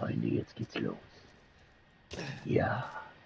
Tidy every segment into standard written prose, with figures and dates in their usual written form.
Freunde, jetzt geht's los. Ja.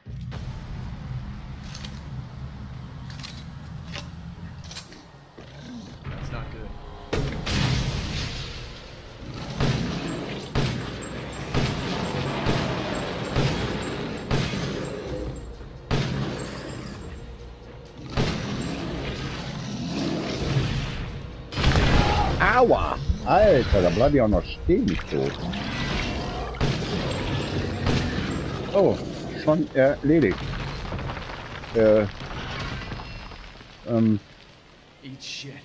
That's not good. Aua! Alter, da bleib ich auch noch stehen, nicht tot. Oh, schon erledigt. Eat shit.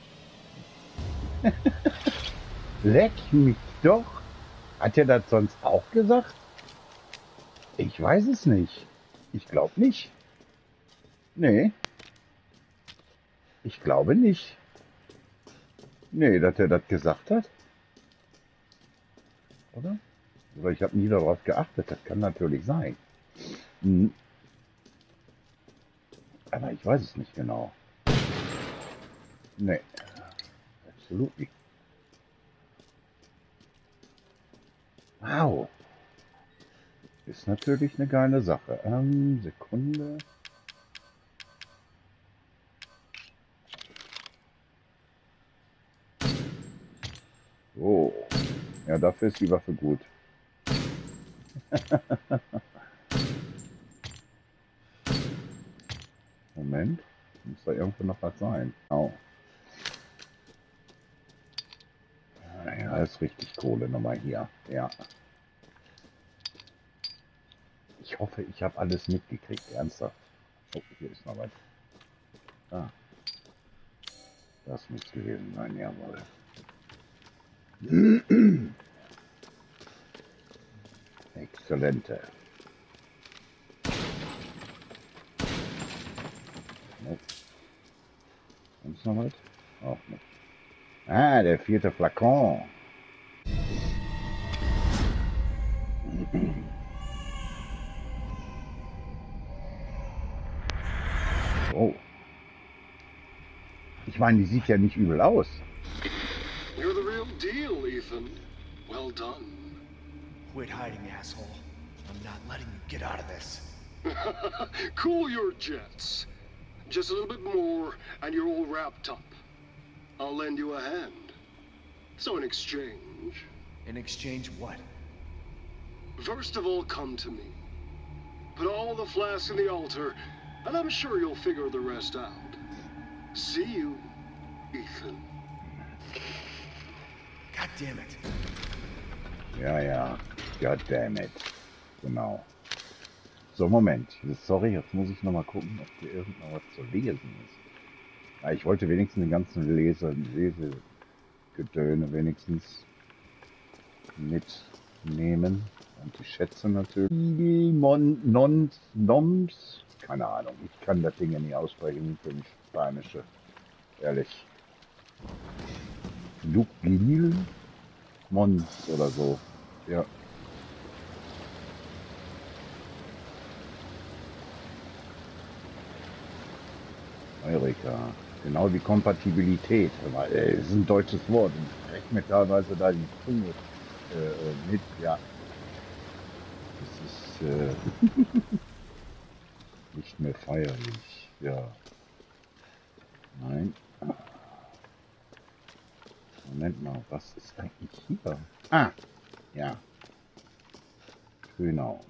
Leck mich doch. Hat er das sonst auch gesagt? Ich weiß es nicht. Ich glaube nicht. Nee. Ich glaube nicht. Nee, dass er das gesagt hat. Oder? Oder ich habe nie darauf geachtet. Das kann natürlich sein. Hm. Aber ich weiß es nicht genau. Nee. Absolut nicht. Wow. Ist natürlich eine geile Sache. Sekunde. Oh. Ja, dafür ist die Waffe gut. Moment. Muss da irgendwo noch was sein. Oh. Ja, ist richtig Kohle nochmal hier. Ja. Ich hoffe, ich habe alles mitgekriegt. Ernsthaft. Oh, hier ist noch was. Ah. Das muss gewesen sein, jawohl. Exzellente. Nope. Sonst noch was? Auch nicht. Ah, der 4. Flakon. Oh. Ich meine, die sieht ja nicht übel aus. You're the real deal, Ethan. Well done. Quit hiding, asshole. I'm not letting you get out of this. Cool your jets. Just a little bit more, and you're all wrapped up. I'll lend you a hand. So in exchange... In exchange what? First of all, come to me. Put all the flasks in the altar, and I'm sure you'll figure the rest out. See you, Ethan. God damn it. Ja, ja. God damn it. Genau. So, Moment. Sorry, jetzt muss ich nochmal gucken, ob hier irgendwo was zu lesen ist. Ja, ich wollte wenigstens den ganzen Lesegedöne wenigstens mitnehmen. Und die Schätze natürlich. Noms. Keine Ahnung. Ich kann das Ding ja nie aussprechen für mich Spanische. Ehrlich. Luglil Mons oder so. Ja. Eureka. Genau die Kompatibilität. Das ist ein deutsches Wort. Ich spreche mir teilweise da die Zunge mit. Ja. Das ist nicht mehr feierlich. Ja. Nein. Moment mal, was ist eigentlich hier? Ah, ja. Genau.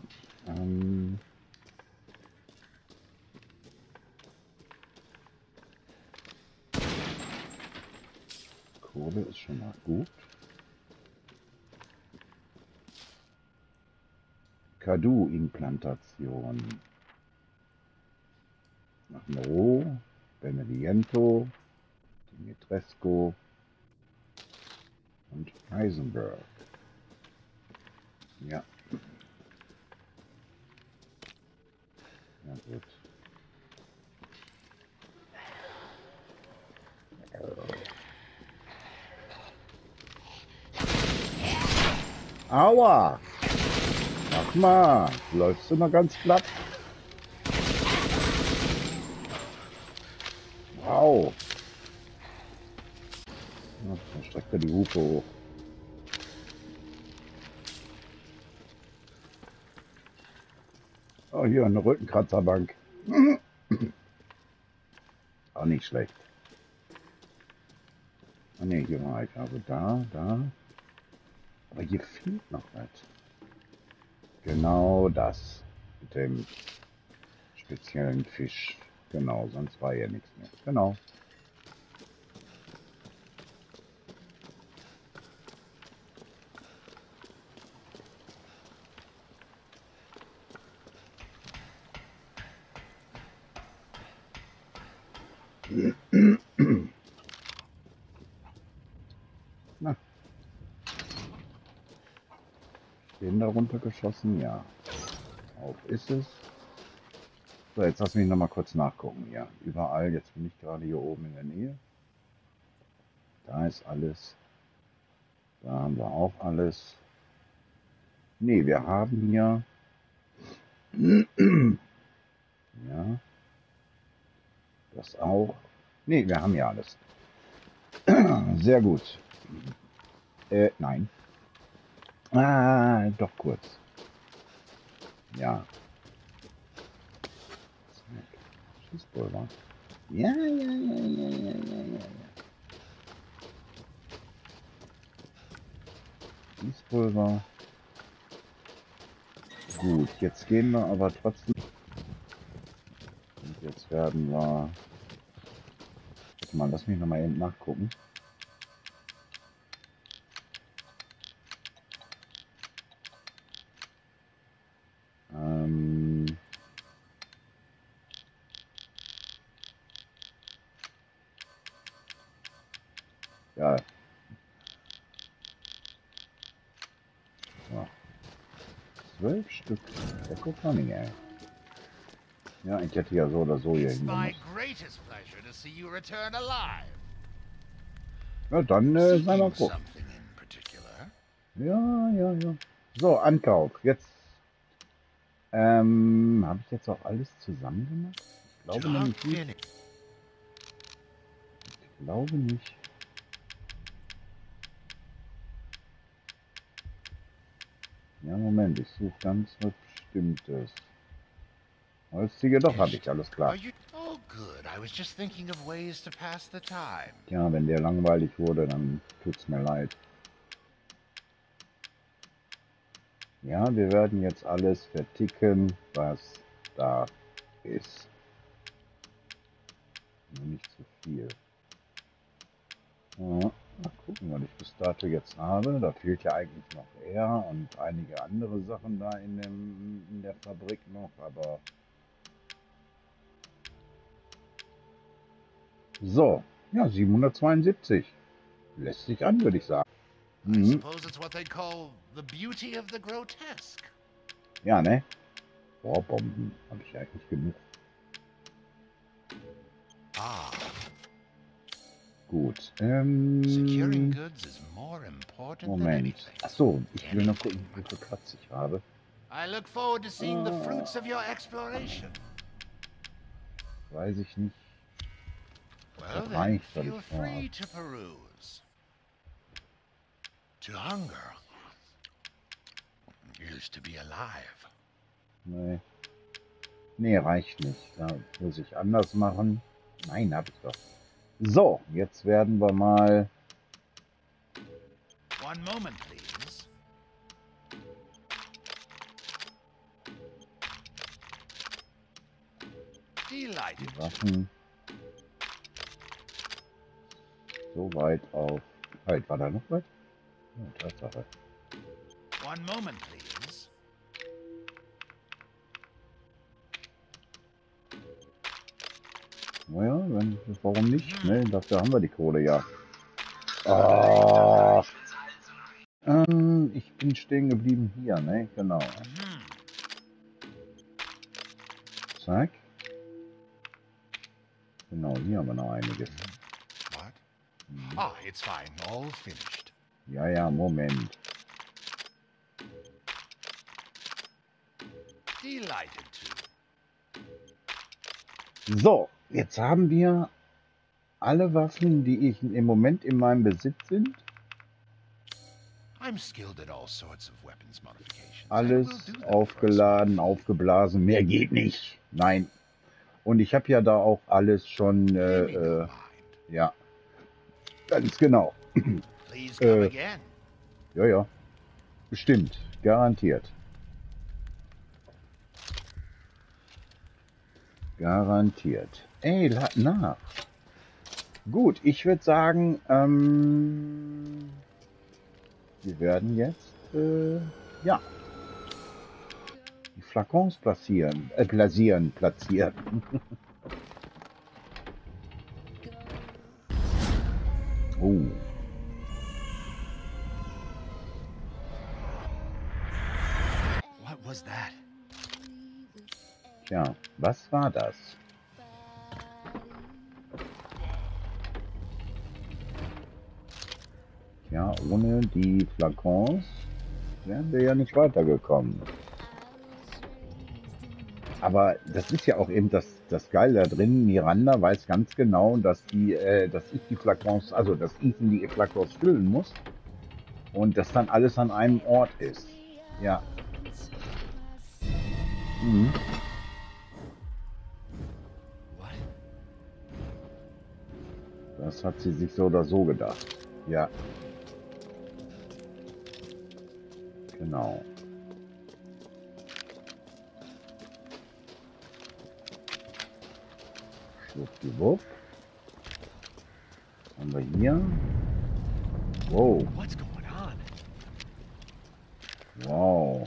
Kohle ist schon mal gut. Kadu-Implantation. Nach Moreau, Benevento, Dimitrescu und Heisenberg. Ja. Ja gut. Aua! Mach mal, läufst du mal ganz platt? Wow! Ja, dann streckt er die Hupe hoch. Oh, hier eine Rückenkratzerbank. Auch nicht schlecht. Ah ne, hier war ich. Also da. Aber hier fehlt noch was. Genau das. Mit dem speziellen Fisch. Genau, sonst war ja nichts mehr. Genau. Na, den da runtergeschossen? Ja. Auf ist es. So, jetzt lass mich noch mal kurz nachgucken. Ja, überall. Jetzt bin ich gerade hier oben in der Nähe. Da ist alles. Da haben wir auch alles. Ne, wir haben hier. Ja. Das auch. Ne, wir haben ja alles. Sehr gut. Nein. Ah, doch kurz. Ja. Schießpulver. Ja. Schießpulver. Gut, jetzt gehen wir aber trotzdem. Und jetzt werden wir. Warte mal, lass mich noch mal eben nachgucken. Ja. So. 12 Stück. Ja, guck mal, ey. Ja, ich hätte ja so oder so hier It's hin. my greatest pleasure to see you return alive. Ja, dann sei mal Seeking gucken. something in particular? Ja. So, Ankauf. Jetzt habe ich jetzt auch alles zusammen gemacht? Ich glaube nämlich nicht. Ich glaube nicht. Ja, Moment, ich suche ganz was Bestimmtes. Holzziege, doch, habe ich, alles klar. Oh, good. I was just thinking of ways to pass the time. Ja, wenn der langweilig wurde, dann tut's mir leid. Ja, wir werden jetzt alles verticken, was da ist. Nur nicht zu viel. Ja, mal gucken, was ich bis dato jetzt habe. Da fehlt ja eigentlich noch er und einige andere Sachen da in der Fabrik noch, aber... So, ja, 772. Lässt sich an, würde ich sagen. I suppose it's what they call the beauty of the grotesque. Ja, ne? Rohrbomben habe ich eigentlich genug. Ah. Gut. Securing goods is more important than Moment. anything. Achso, ich will noch gucken, wie viel Platz ich habe. I look forward to seeing the fruits of your exploration. Weiß ich nicht. Well, Das then, reicht, was feel ich vorhabe. free to peruse. To hunger is to be alive. Nee. Nee, reicht nicht. Da muss ich anders machen. Nein, hab ich doch. So, jetzt werden wir mal... One moment, please. Delighted. die Waffen so weit auf... Halt, war da noch was? Ja, Tatsache. One moment, please. Naja, wenn, warum nicht? Ne, dafür haben wir die Kohle ja. Oh. Ich bin stehen geblieben hier, ne? Genau. Zack. Genau, hier haben wir noch einiges. What? Ah, it's fine. All finished. Ja, Moment. Delighted to. So, jetzt haben wir alle Waffen, die ich im Moment in meinem Besitz sind. I'm skilled at all sorts of weapons modifications. Alles aufgeladen, aufgeblasen. Mehr geht nicht. Nein. Und ich habe ja da auch alles schon, ja, ganz genau. Please come again. Ja, ja. Bestimmt. Garantiert. Garantiert. Ey, lad nach. Gut, ich würde sagen, wir werden jetzt, ja, die Flakons platzieren. Oh. What was that? Tja, was war das? Ja, ohne die Flakons wären wir ja nicht weitergekommen. Aber das ist ja auch eben das Geile da drin. Miranda weiß ganz genau, dass dass ich die Flakons, also dass Ethan die Flakons füllen muss und dass dann alles an einem Ort ist. Ja. Mhm. Das hat sie sich so oder so gedacht. Ja. Genau. Schwuppdiwupp. Haben wir hier. Wow. What's going on? Wow.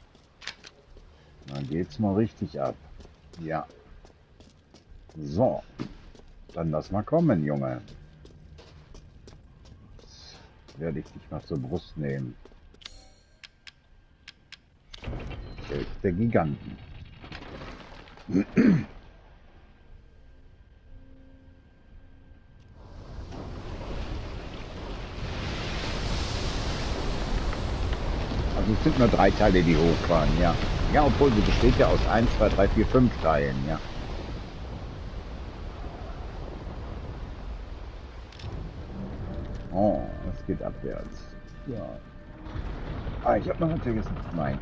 Dann geht's mal richtig ab. Ja. So. Dann lass mal kommen, Junge. Jetzt werde ich dich mal zur Brust nehmen. Der ist der Giganten. Also es sind nur 3 Teile, die hochfahren, ja. Ja, obwohl sie besteht ja aus 1, 2, 3, 4, 5 Teilen, ja. Oh, es geht abwärts. Ja. Ah, ich habe noch was vergessen. Nein.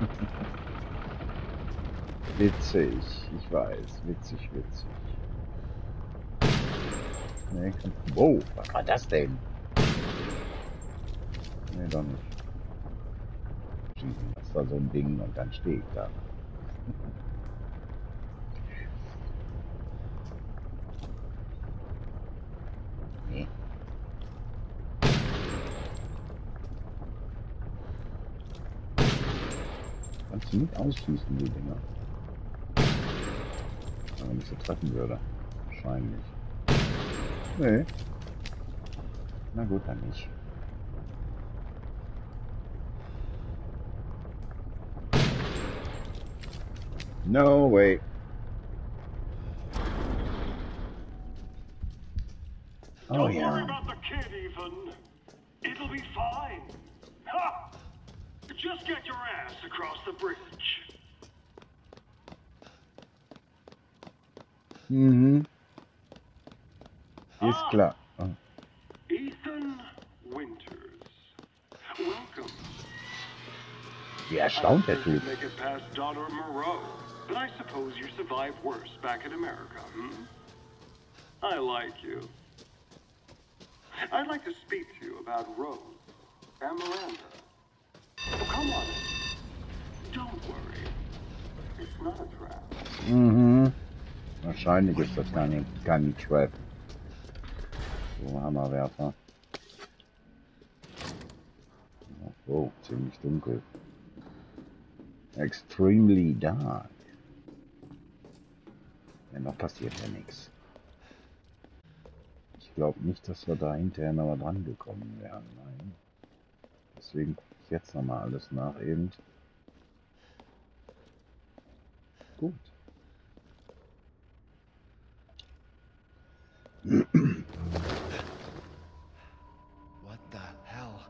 Witzig, ich weiß. Witzig, witzig. Nee, wow, was war das denn? Nee, doch nicht. Das war so ein Ding und dann stehe ich da. Nee. Kannst du nicht ausschießen, die Dinger. Wenn ich sie treffen würde. Wahrscheinlich. Nee. Na gut, dann nicht. No way. Oh Don't worry yeah. about the kid, Ethan. It'll be fine. Ha! Just get your ass across the bridge. Mhm. Ist klar. Oh. Ethan Winters. Welcome. Wie erstaunt der I Typ. make it past Daughter Moreau, but I suppose you survived worse back in America, hmm? I like you. I'd like to speak to you about Rose and Miranda. Oh, come on. Don't worry. It's not a trap. Mhm. Wahrscheinlich ist das kein Trap. So, Hammerwerfer. Oh, ziemlich dunkel. Extremely dark. Ja, noch passiert ja nichts. Ich glaube nicht, dass wir da hinterher noch dran gekommen wären. Nein. Deswegen gucke ich jetzt nochmal alles nach eben. Gut. What the hell?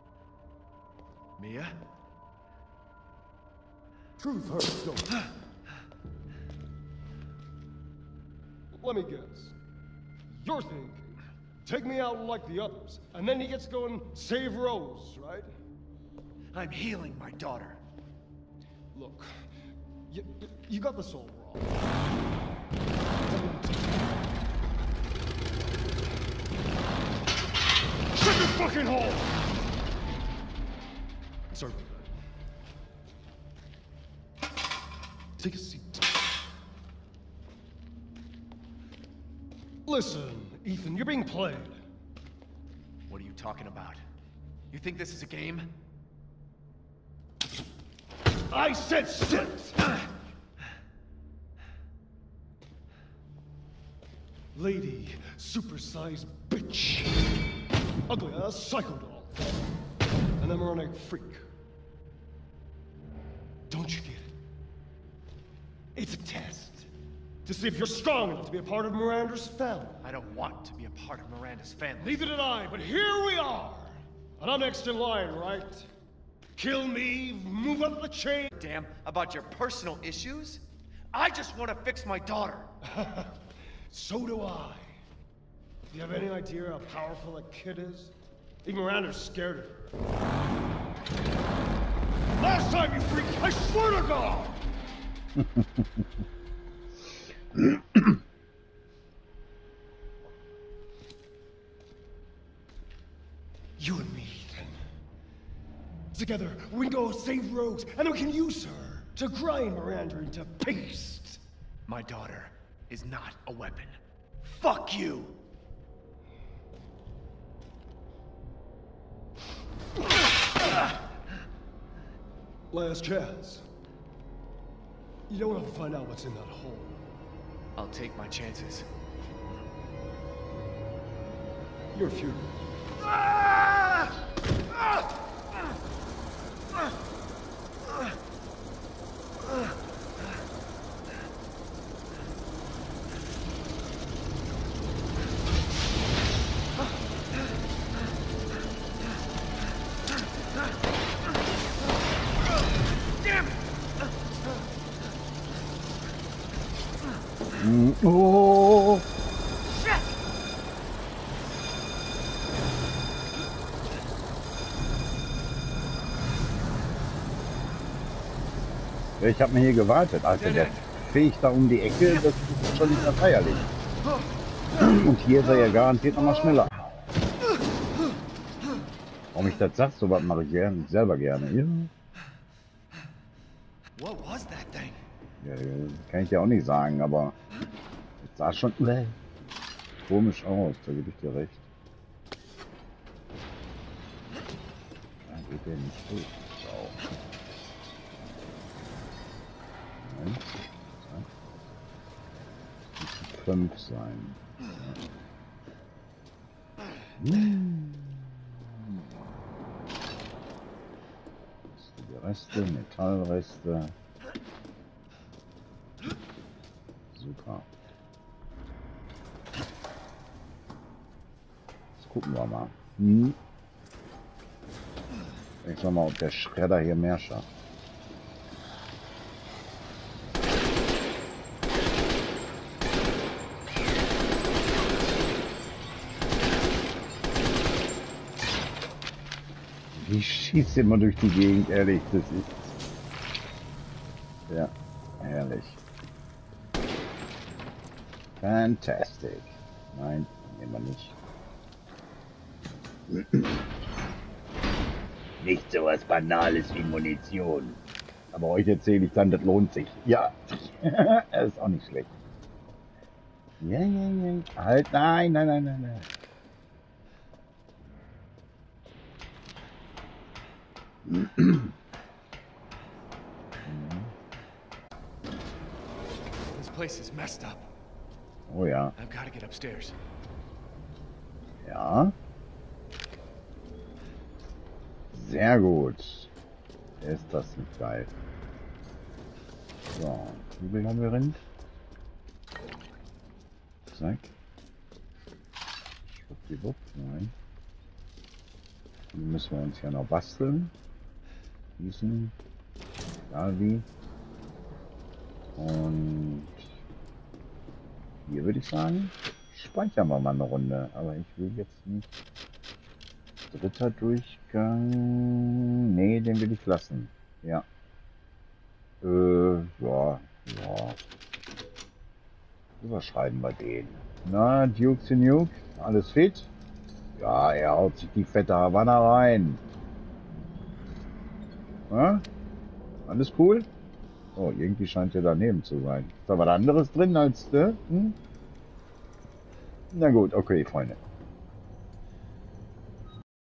Mia? Truth hurts, don't it? Let me guess. You're thinking, take me out like the others, and then he gets to go and save Rose, right? I'm healing my daughter. Look, you got this all wrong. Shut your fucking hole! Sorry about that. Take a seat. Listen, Ethan, you're being played. What are you talking about? You think this is a game? I said sit! Lady, supersized bitch. Ugly ass psycho doll. An emeronic freak. Don't you get it? It's a test. To see if you're strong enough to be a part of Miranda's family. I don't want to be a part of Miranda's family. Neither did I, but here we are. And I'm next in line, right? Kill me, move up the chain. Damn about your personal issues? I just want to fix my daughter. So do I. Do you have any idea how powerful that kid is? Even Miranda's scared of her. Last time, you freak, I swear to God! You and me, Ethan. Together, we can go save Rose, and we can use her to grind Miranda into paste. My daughter is not a weapon. Fuck you! Last chance. You don't have to find out what's in that hole. I'll take my chances. You're furious. Oh! Ich habe mir hier gewartet, Alter. Der fegt da um die Ecke, das ist schon nicht mehr feierlich. Und hier ist er ja garantiert noch mal schneller. Warum ich das sag, sowas mache ich selber gerne. Ja. What was that thing? Ja, kann ich ja auch nicht sagen, aber es sah schon komisch aus, da gebe ich dir recht. Da geht der nicht durch. Nein. Das müssen 5 sein. Die Reste, Metallreste. Super. Jetzt gucken wir mal. Ich sag mal, ob der Schredder hier mehr schafft. Ich schieße immer durch die Gegend, ehrlich. Das ist ja herrlich. Fantastic. Nein, nehmen wir nicht. Nicht so was Banales wie Munition. Aber euch erzähle ich dann, das lohnt sich. Ja, er ist auch nicht schlecht. Ja. Halt, nein. This place is messed up. Oh ja. I've got to get upstairs. Ja. Sehr gut. Ist das nicht geil. So, Kübellabyrinth. Zack. Schwuppdiwupp, nein. Die müssen wir uns ja noch basteln. Gießen. Egal wie. Und hier würde ich sagen, speichern wir mal eine Runde. Aber ich will jetzt nicht Dritter Durchgang. Nee, den will ich lassen. Ja. Ja. Überschreiben wir den. Na, Duke to Nuke, alles fit? Ja, er haut sich die fette Havanna rein. Ja? Alles cool? Oh, irgendwie scheint er daneben zu sein. Ist da was anderes drin als... Hm? Na gut, okay, Freunde.